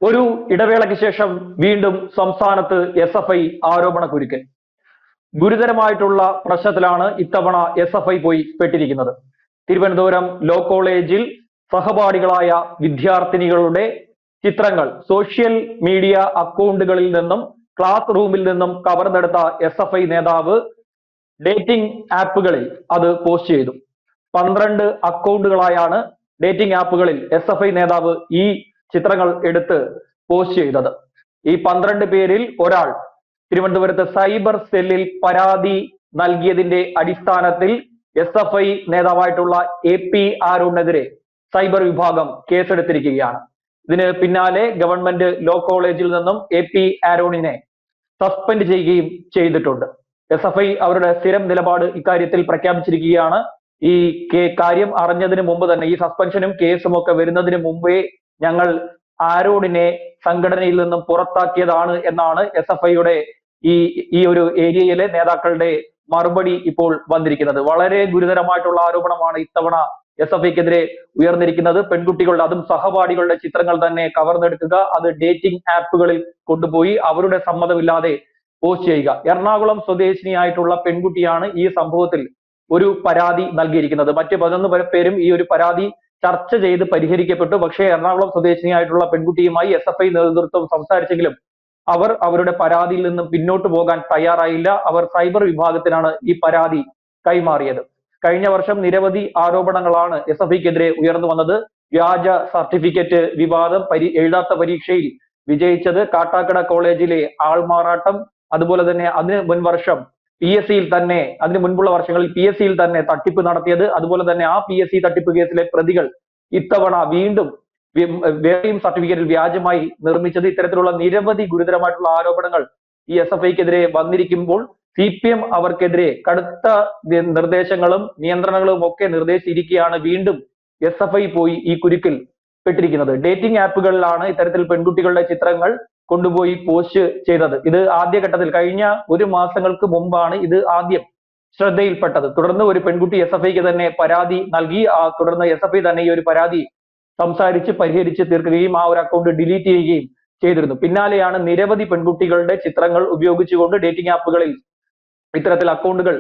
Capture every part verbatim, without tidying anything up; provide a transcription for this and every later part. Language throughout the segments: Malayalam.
ഒരു ഇടവേളയ്ക്ക് ശേഷം വീണ്ടും സംസ്ഥാനത്ത് എസ് എഫ് ഐ ആരോപണ കുരുക്ക്. ഗുരുതരമായിട്ടുള്ള പ്രശ്നത്തിലാണ് ഇത്തവണ എസ് എഫ് ഐ പോയി പെട്ടിരിക്കുന്നത്. തിരുവനന്തപുരം ലോ കോളേജിൽ സഹപാഠികളായ വിദ്യാർത്ഥിനികളുടെ ചിത്രങ്ങൾ സോഷ്യൽ മീഡിയ അക്കൗണ്ടുകളിൽ നിന്നും ക്ലാസ് റൂമിൽ നിന്നും കവർന്നെടുത്ത എസ് എഫ് ഐ നേതാവ് ഡേറ്റിംഗ് ആപ്പുകളിൽ അത് പോസ്റ്റ് ചെയ്തു. പന്ത്രണ്ട് അക്കൗണ്ടുകളായാണ് ഡേറ്റിംഗ് ആപ്പുകളിൽ എസ് എഫ് ഐ നേതാവ് ഈ ചിത്രങ്ങൾ എടുത്ത് പോസ്റ്റ് ചെയ്തത്. ഈ പന്ത്രണ്ട് പേരിൽ ഒരാൾ തിരുവനന്തപുരത്ത് സൈബർ സെല്ലിൽ പരാതി നൽകിയതിന്റെ അടിസ്ഥാനത്തിൽ എസ് എഫ് ഐ നേതാവായിട്ടുള്ള എ പി ആരോണിനെതിരെ സൈബർ വിഭാഗം കേസെടുത്തിരിക്കുകയാണ്. ഇതിന് പിന്നാലെ ഗവൺമെന്റ് ലോ കോളേജിൽ നിന്നും എ പി ആരോണിനെ സസ്പെൻഡ് ചെയ്യുകയും ചെയ്തിട്ടുണ്ട്. എസ് എഫ് ഐ അവരുടെ സ്ഥിരം നിലപാട് ഇക്കാര്യത്തിൽ പ്രഖ്യാപിച്ചിരിക്കുകയാണ്. ഈ കാര്യം അറിഞ്ഞതിന് മുമ്പ് തന്നെ, ഈ സസ്പെൻഷനും കേസും ഒക്കെ വരുന്നതിന് മുമ്പേ ഞങ്ങൾ ആരോണിനെ സംഘടനയിൽ നിന്നും പുറത്താക്കിയതാണ് എന്നാണ് എസ് എഫ് ഐയുടെ ഈ ഈ ഒരു ഏരിയയിലെ നേതാക്കളുടെ മറുപടി ഇപ്പോൾ വന്നിരിക്കുന്നത്. വളരെ ഗുരുതരമായിട്ടുള്ള ആരോപണമാണ് ഇത്തവണ എസ് എഫ് ഐക്കെതിരെ ഉയർന്നിരിക്കുന്നത്. പെൺകുട്ടികളുടെ, അതും സഹപാഠികളുടെ ചിത്രങ്ങൾ തന്നെ കവർന്നെടുക്കുക, അത് ഡേറ്റിംഗ് ആപ്പുകളിൽ കൊണ്ടുപോയി അവരുടെ സമ്മതമില്ലാതെ പോസ്റ്റ് ചെയ്യുക. എറണാകുളം സ്വദേശിനിയായിട്ടുള്ള പെൺകുട്ടിയാണ് ഈ സംഭവത്തിൽ ഒരു പരാതി നൽകിയിരിക്കുന്നത്. മറ്റ് പതിനൊന്ന് പേരും ഈ ഒരു പരാതി ചർച്ച ചെയ്ത് പരിഹരിക്കപ്പെട്ടു. പക്ഷേ എറണാകുളം സ്വദേശിനിയായിട്ടുള്ള പെൺകുട്ടിയുമായി എസ് എഫ് ഐ നേതൃത്വം സംസാരിച്ചെങ്കിലും അവർ അവരുടെ പരാതിയിൽ നിന്നും പിന്നോട്ട് പോകാൻ തയ്യാറായില്ല. അവർ സൈബർ വിഭാഗത്തിനാണ് ഈ പരാതി കൈമാറിയത്. കഴിഞ്ഞ വർഷം നിരവധി ആരോപണങ്ങളാണ് എസ് എഫ് ഐക്കെതിരെ ഉയർന്നു വന്നത്. വ്യാജ സർട്ടിഫിക്കറ്റ് വിവാദം, പരി എഴുതാത്ത പരീക്ഷയിൽ വിജയിച്ചത്, കാട്ടാക്കട കോളേജിലെ ആൾമാറാട്ടം, അതുപോലെ തന്നെ അതിന് മുൻ വർഷം പി എസ് സിയിൽ തന്നെ, അതിന് മുൻപുള്ള വർഷങ്ങളിൽ പി എസ് സിയിൽ തന്നെ തട്ടിപ്പ് നടത്തിയത്, അതുപോലെ തന്നെ ആ പി എസ് സി തട്ടിപ്പ് കേസിലെ പ്രതികൾ ഇത്തവണ വീണ്ടും വേറെയും സർട്ടിഫിക്കറ്റിൽ വ്യാജമായി നിർമ്മിച്ചത്, ഇത്തരത്തിലുള്ള നിരവധി ഗുരുതരമായിട്ടുള്ള ആരോപണങ്ങൾ ഈ എസ് എഫ് ഐക്കെതിരെ വന്നിരിക്കുമ്പോൾ സി പി എം അവർക്കെതിരെ കടുത്ത നിർദ്ദേശങ്ങളും നിയന്ത്രണങ്ങളും ഒക്കെ നിർദ്ദേശിച്ചിരിക്കുകയാണ്. വീണ്ടും എസ് എഫ് ഐ പോയി ഈ കുരുക്കിൽ പെട്ടിരിക്കുന്നത്. ഡേറ്റിംഗ് ആപ്പുകളിലാണ് ഇത്തരത്തിൽ പെൺകുട്ടികളുടെ ചിത്രങ്ങൾ കൊണ്ടുപോയി പോസ്റ്റ് ചെയ്തത്. ഇത് ആദ്യഘട്ടത്തിൽ കഴിഞ്ഞ ഒരു മാസങ്ങൾക്ക് മുമ്പാണ് ഇത് ആദ്യം ശ്രദ്ധയിൽപ്പെട്ടത്. തുടർന്ന് ഒരു പെൺകുട്ടി എസ് എഫ് ഐക്ക് തന്നെ പരാതി നൽകി. ആ തുടർന്ന് എസ് എഫ് ഐ തന്നെ ഈ ഒരു പരാതി സംസാരിച്ച് പരിഹരിച്ച് തീർക്കുകയും ആ ഒരു അക്കൗണ്ട് ഡിലീറ്റ് ചെയ്യുകയും ചെയ്തിരുന്നു. പിന്നാലെയാണ് നിരവധി പെൺകുട്ടികളുടെ ചിത്രങ്ങൾ ഉപയോഗിച്ചുകൊണ്ട് ഡേറ്റിംഗ് ആപ്പുകളിൽ ഇത്തരത്തിൽ അക്കൗണ്ടുകൾ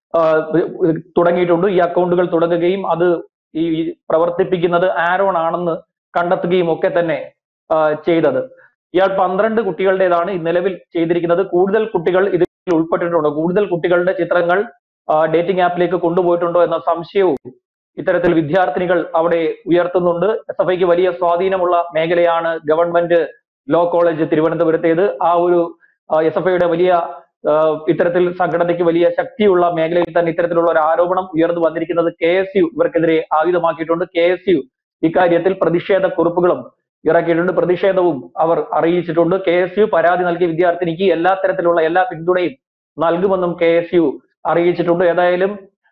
തുടങ്ങിയിട്ടുണ്ട്. ഈ അക്കൗണ്ടുകൾ തുടങ്ങുകയും അത് ഈ പ്രവർത്തിപ്പിക്കുന്നത് ആരോൺ ആണെന്ന് കണ്ടെത്തുകയും ഒക്കെ തന്നെ ചെയ്തത്. ഇയാൾ പന്ത്രണ്ട് കുട്ടികളുടേതാണ് നിലവിൽ ചെയ്തിരിക്കുന്നത്. കൂടുതൽ കുട്ടികൾ ഇതിൽ ഉൾപ്പെട്ടിട്ടുണ്ടോ, കൂടുതൽ കുട്ടികളുടെ ചിത്രങ്ങൾ ഡേറ്റിംഗ് ആപ്പിലേക്ക് കൊണ്ടുപോയിട്ടുണ്ടോ എന്ന സംശയവും ഇത്തരത്തിൽ വിദ്യാർത്ഥിനികൾ അവിടെ ഉയർത്തുന്നുണ്ട്. എസ് എഫ് ഐക്ക് വലിയ സ്വാധീനമുള്ള മേഖലയാണ് ഗവൺമെന്റ് ലോ കോളേജ് തിരുവനന്തപുരത്തേത്. ആ ഒരു എസ് എഫ് ഐയുടെ വലിയ ഇത്തരത്തിൽ സംഘടനയ്ക്ക് വലിയ ശക്തിയുള്ള മേഖലയിൽ തന്നെ ഇത്തരത്തിലുള്ള ഒരു ആരോപണം ഉയർന്നു വന്നിരിക്കുന്നത് കെ എസ് യു ഇവർക്കെതിരെ ആയുധമാക്കിയിട്ടുണ്ട്. കെ എസ് യു ഇക്കാര്യത്തിൽ പ്രതിഷേധ കുറിപ്പുകളും ഇറക്കിയിട്ടുണ്ട്. പ്രതിഷേധവും അവർ അറിയിച്ചിട്ടുണ്ട്. കെ എസ് യു പരാതി നൽകിയ വിദ്യാർത്ഥിനിക്ക് എല്ലാ തരത്തിലുള്ള എല്ലാ പിന്തുണയും നൽകുമെന്നും കെ എസ് യു അറിയിച്ചിട്ടുണ്ട്. ഏതായാലും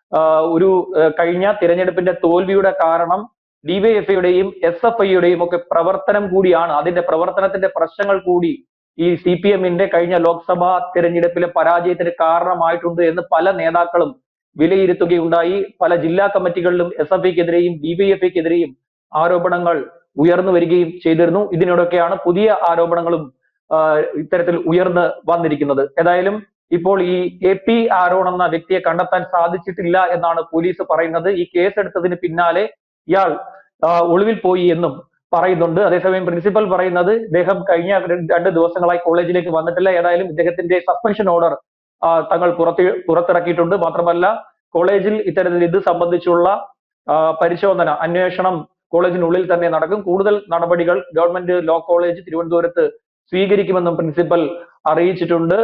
ഒരു കഴിഞ്ഞ തിരഞ്ഞെടുപ്പിന്റെ തോൽവിയുടെ കാരണം ഡിവൈഎഫ്ഐയുടെയും എസ് എഫ് ഐയുടെയും ഒക്കെ പ്രവർത്തനം കൂടിയാണ്. അതിന്റെ പ്രവർത്തനത്തിന്റെ പ്രശ്നങ്ങൾ കൂടി ഈ സി പി എമ്മിന്റെ കഴിഞ്ഞ ലോക്സഭാ തിരഞ്ഞെടുപ്പിലെ പരാജയത്തിന് കാരണമായിട്ടുണ്ട് എന്ന് പല നേതാക്കളും വിലയിരുത്തുകയുണ്ടായി. പല ജില്ലാ കമ്മിറ്റികളിലും എസ് എഫ് ഐക്കെതിരെയും ഡിവൈഎഫ്ഐക്കെതിരെയും ആരോപണങ്ങൾ ഉയർന്നു വരികയും ചെയ്തിരുന്നു. ഇതിനോടൊക്കെയാണ് പുതിയ ആരോപണങ്ങളും ഇത്തരത്തിൽ ഉയർന്ന് വന്നിരിക്കുന്നത്. ഏതായാലും ഇപ്പോൾ ഈ എ പി ആരോൺ എന്ന വ്യക്തിയെ കണ്ടെത്താൻ സാധിച്ചിട്ടില്ല എന്നാണ് പോലീസ് പറയുന്നത്. ഈ കേസ് എടുത്തതിന് പിന്നാലെ ഇയാൾ ഒളിവിൽ പോയി എന്നും പറയുന്നുണ്ട്. അതേസമയം പ്രിൻസിപ്പൽ പറയുന്നത് ഇദ്ദേഹം കഴിഞ്ഞ രണ്ട് ദിവസങ്ങളായി കോളേജിലേക്ക് വന്നിട്ടില്ല. ഏതായാലും ഇദ്ദേഹത്തിന്റെ സസ്പെൻഷൻ ഓർഡർ തങ്ങൾ പുറത്തി പുറത്തിറക്കിയിട്ടുണ്ട്. മാത്രമല്ല കോളേജിൽ ഇത്തരത്തിൽ ഇത് സംബന്ധിച്ചുള്ള പരിശോധന, അന്വേഷണം കോളേജിനുള്ളിൽ തന്നെ നടക്കും. കൂടുതൽ നടപടികൾ ഗവൺമെന്റ് ലോ കോളേജ് തിരുവനന്തപുരത്ത് സ്വീകരിക്കുമെന്നും പ്രിൻസിപ്പൽ അറിയിച്ചിട്ടുണ്ട്.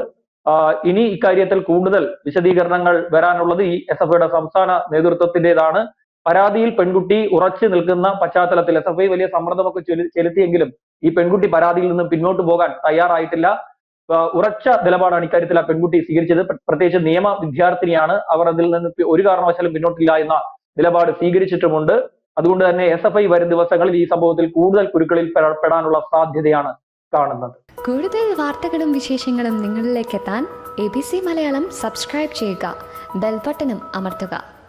ഇനി ഇക്കാര്യത്തിൽ കൂടുതൽ വിശദീകരണങ്ങൾ വരാനുള്ളത് ഈ എസ് എഫ് ഐയുടെ സംസ്ഥാന നേതൃത്വത്തിൻ്റെതാണ്. പരാതിയിൽ പെൺകുട്ടി ഉറച്ചു നിൽക്കുന്ന പശ്ചാത്തലത്തിൽ എസ് എഫ് ഐ വലിയ സമ്മർദ്ദമൊക്കെ ചെലുത്തിയെങ്കിലും ഈ പെൺകുട്ടി പരാതിയിൽ നിന്നും പിന്നോട്ട് പോകാൻ തയ്യാറായിട്ടില്ല. ഉറച്ച നിലപാടാണ് ഇക്കാര്യത്തിൽ ആ പെൺകുട്ടി സ്വീകരിച്ചത്. പ്രത്യേകിച്ച് നിയമ വിദ്യാർത്ഥിനിയാണ്. അവർ അതിൽ നിന്ന് ഒരു കാരണവശാലും പിന്നോട്ടില്ല എന്ന നിലപാട് സ്വീകരിച്ചിട്ടുമുണ്ട്. അതുകൊണ്ട് തന്നെ എസ് എഫ് ഐ വരും ദിവസങ്ങളിൽ ഈ സംഭവത്തിൽ കൂടുതൽ കുരുക്കളിൽ പെടാനുള്ള സാധ്യതയാണ് കാണുന്നത്. കൂടുതൽ വാർത്തകളും വിശേഷങ്ങളും നിങ്ങളിലേക്ക് എത്താൻ A B C Malayalam subscribe ചെയ്യുക, ബെൽ ബട്ടണും അമർത്തുക.